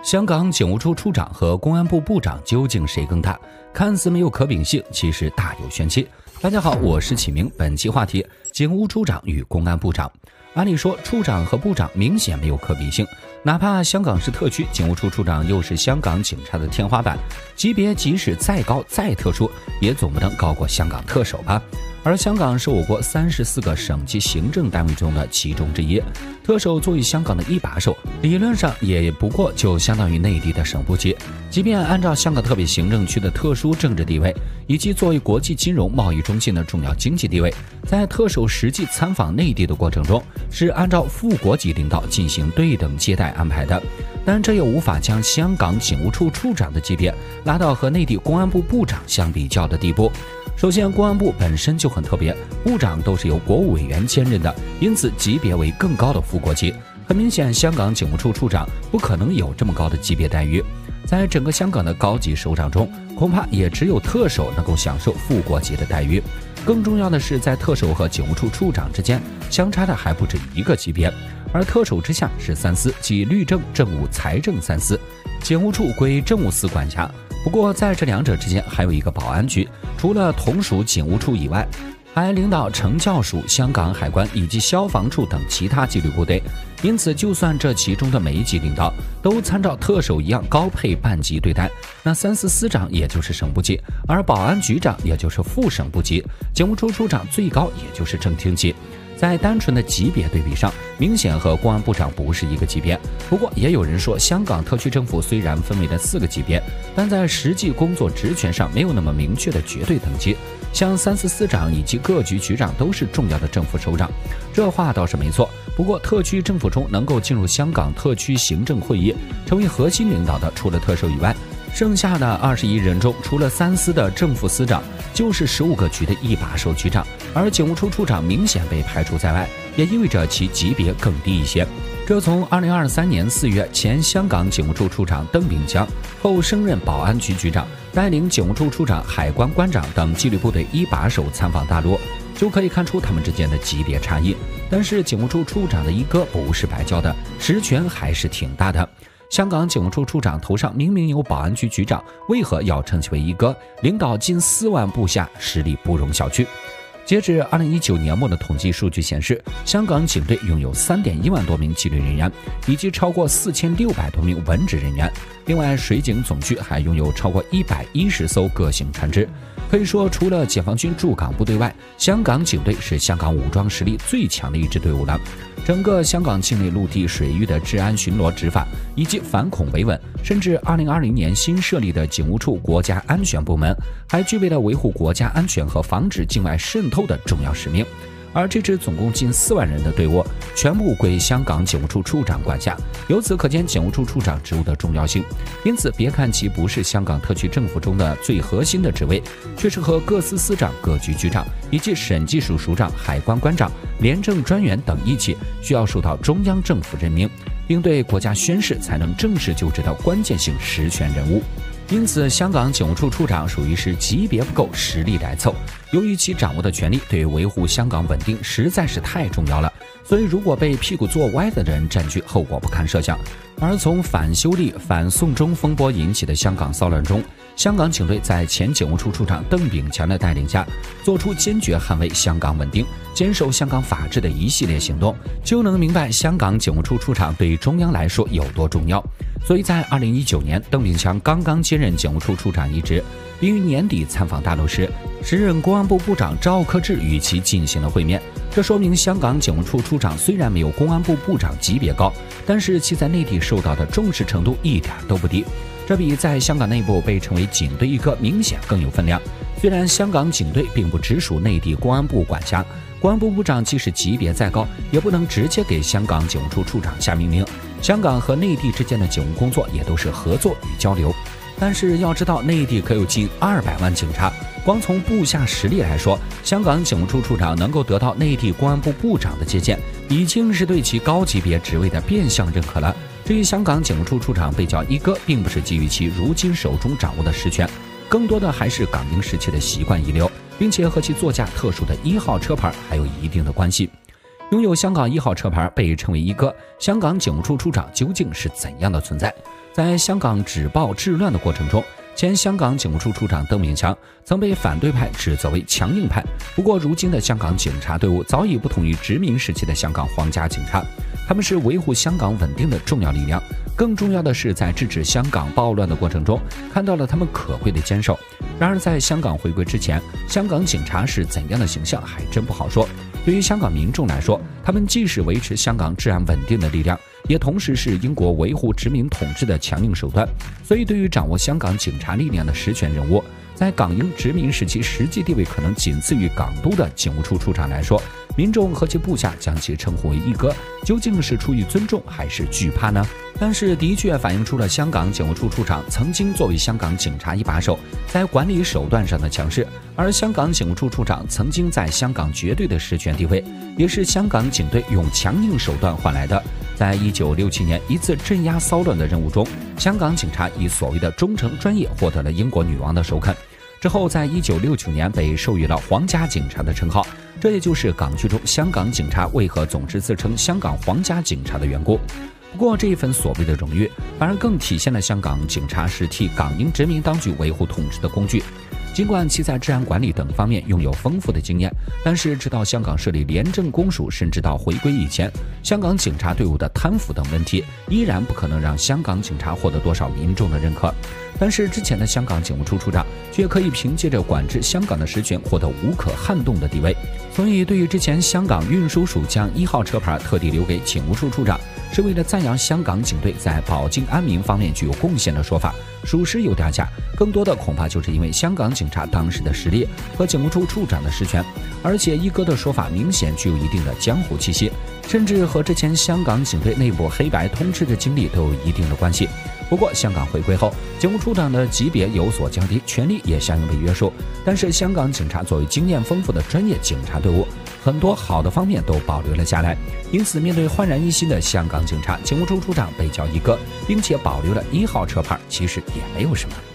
香港警务处处长和公安部部长究竟谁更大？看似没有可比性，其实大有玄机。大家好，我是启明，本期话题：警务处长与公安部长。按理说，处长和部长明显没有可比性，哪怕香港是特区，警务处处长又是香港警察的天花板，级别即使再高再特殊，也总不能高过香港特首吧？而香港是我国34个省级行政单位中的其中之一，特首作为香港的一把手，理论上也不过就相当于内地的省部级。即便按照香港特别行政区的特殊政治地位，以及作为国际金融贸易中心的重要经济地位，在特首实际参访内地的过程中，是按照副国级领导进行对等接待安排的。但这也无法将香港警务处处长的级别拉到和内地公安部部长相比较的地步。首先，公安部本身就很特别，部长都是由国务委员兼任的，因此级别为更高的副国级。很明显，香港警务处处长不可能有这么高的级别待遇。在整个香港的高级首长中，恐怕也只有特首能够享受副国级的待遇。更重要的是，在特首和警务处处长之间相差的还不止一个级别，而特首之下是三司，即律政、政务、财政三司，警务处归政务司管辖。不过在这两者之间还有一个保安局，除了同属警务处以外，还领导惩教署、香港海关以及消防处等其他纪律部队。因此，就算这其中的每一级领导都参照特首一样高配半级对待，那三司司长也就是省部级，而保安局长也就是副省部级，警务处处长最高也就是正厅级。在单纯的级别对比上，明显和公安部长不是一个级别。不过也有人说，香港特区政府虽然分为了4个级别，但在实际工作职权上没有那么明确的绝对等级。像三司司长以及各局局长都是重要的政府首长，这话倒是没错。不过特区政府中能够进入香港特区行政会议成为核心领导的，除了特首以外，剩下的21人中，除了三司的正副司长，就是15个局的一把手局长，而警务处处长明显被排除在外，也意味着其级别更低一些。这从2023年4月前香港警务处处长邓炳强后升任保安局局长，带领警务处处长、海关关长等纪律部队一把手参访大陆，就可以看出他们之间的级别差异。但是警务处处长的一哥不是白教的，实权还是挺大的。香港警务处处长头上明明有保安局局长，为何要称其为一哥？领导近4万部下，实力不容小觑。截至2019年末的统计数据显示，香港警队拥有3.1万多名纪律人员，以及超过4600多名文职人员。另外，水警总局还拥有超过110艘各型船只。可以说，除了解放军驻港部队外，香港警队是香港武装实力最强的一支队伍了。整个香港境内陆地水域的治安巡逻执法以及反恐维稳，甚至2020年新设立的警务处国家安全部门，还具备了维护国家安全和防止境外渗透的重要使命。而这支总共近4万人的队伍，全部归香港警务处处长管辖，由此可见警务处处长职务的重要性。因此，别看其不是香港特区政府中的最核心的职位，却是和各司司长、各局局长以及审计署署长、海关关长、廉政专员等一起需要受到中央政府任命，并对国家宣誓才能正式就职的关键性实权人物。因此，香港警务处处长属于是级别不够，实力来凑。由于其掌握的权力对维护香港稳定实在是太重要了，所以如果被屁股坐歪的人占据，后果不堪设想。而从反修例、反送中风波引起的香港骚乱中，香港警队在前警务处处长邓炳强的带领下，做出坚决捍卫香港稳定、坚守香港法治的一系列行动，就能明白香港警务处处长对中央来说有多重要。所以在2019年，邓炳强刚刚接任警务处处长一职，并于年底参访大陆时，时任公安部部长赵克志与其进行了会面。这说明香港警务处处长虽然没有公安部部长级别高，但是其在内地受到的重视程度一点都不低。这比在香港内部被称为警队一哥明显更有分量。虽然香港警队并不直属内地公安部管辖，公安部部长即使级别再高，也不能直接给香港警务处处长下命令。香港和内地之间的警务工作也都是合作与交流。但是要知道，内地可有近200万警察，光从部下实力来说，香港警务处处长能够得到内地公安部部长的接见，已经是对其高级别职位的变相认可了。至于香港警务处处长被叫一哥，并不是基于其如今手中掌握的实权，更多的还是港英时期的习惯遗留，并且和其座驾特殊的1号车牌还有一定的关系。拥有香港1号车牌被称为一哥，香港警务处处长究竟是怎样的存在？ 在香港止暴制乱的过程中，前香港警务处处长邓炳强曾被反对派指责为强硬派。不过，如今的香港警察队伍早已不同于殖民时期的香港皇家警察，他们是维护香港稳定的重要力量。更重要的是，在制止香港暴乱的过程中，看到了他们可贵的坚守。然而，在香港回归之前，香港警察是怎样的形象，还真不好说。对于香港民众来说，他们既是维持香港治安稳定的力量，也同时是英国维护殖民统治的强硬手段。所以，对于掌握香港警察力量的实权人物，在港英殖民时期实际地位可能仅次于港督的警务处处长来说，民众和其部下将其称呼为一哥，究竟是出于尊重还是惧怕呢？但是的确反映出了香港警务处处长曾经作为香港警察一把手，在管理手段上的强势，而香港警务处处长曾经在香港绝对的实权地位，也是香港警队用强硬手段换来的。在1967年一次镇压骚乱的任务中，香港警察以所谓的忠诚专业获得了英国女王的首肯。之后，在1969年被授予了皇家警察的称号，这也就是港剧中香港警察为何总是自称香港皇家警察的缘故。不过，这一份所谓的荣誉，反而更体现了香港警察是替港英殖民当局维护统治的工具。尽管其在治安管理等方面拥有丰富的经验，但是直到香港设立廉政公署，甚至到回归以前，香港警察队伍的贪腐等问题依然不可能让香港警察获得多少民众的认可。但是之前的香港警务处处长却可以凭借着管制香港的实权获得无可撼动的地位。所以，对于之前香港运输署将1号车牌特地留给警务处处长，是为了赞扬香港警队在保境安民方面具有贡献的说法，属实有点假。更多的恐怕就是因为香港警察当时的实力和警务处处长的实权，而且一哥的说法明显具有一定的江湖气息，甚至和之前香港警队内部黑白通吃的经历都有一定的关系。不过，香港回归后，警务处长的级别有所降低，权力也相应被约束。但是，香港警察作为经验丰富的专业警察队伍，很多好的方面都保留了下来。因此，面对焕然一新的香港警察，警务处处长被叫一哥，并且保留了1号车牌，其实也没有什么。